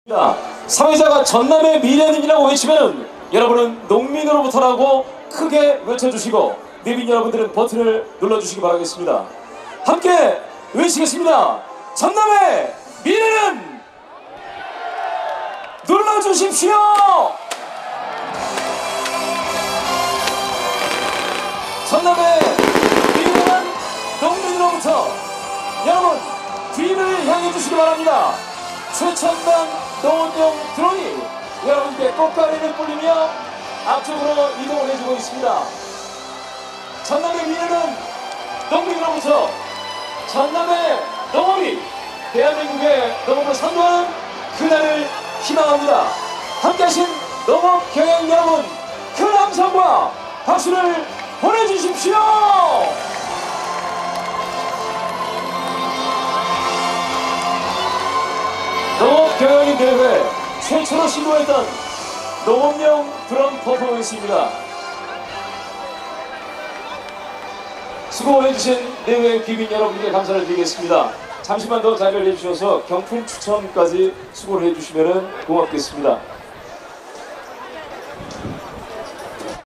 사회자가 전남의 미래인이라고 외치면 여러분은 농민으로부터라고 크게 외쳐주시고 내빈 여러분들은 버튼을 눌러주시기 바라겠습니다. 함께 외치겠습니다. 전남의 미래는 눌러주십시오. 전남의 미래는 농민으로부터 여러분 뒤를 향해 주시기 바랍니다. 최첨단 농업용 드론이 여러분께 꽃가리를 뿌리며 앞쪽으로 이동을 해주고 있습니다. 전남의 미래는 농민으로부터 전남의 농업이 대한민국의 농업을 선도하는 그날을 희망합니다. 함께하신 농업 경영 여러분 큰 함성과 박수를 보내주십시오. 농업경영인 대회 최초로 시도했던 농업용 드론 퍼포먼스입니다. 수고해주신 대회 귀빈 여러분께 감사를 드리겠습니다. 잠시만 더 자리를 내주셔서 경품 추첨까지 수고를 해주시면 고맙겠습니다.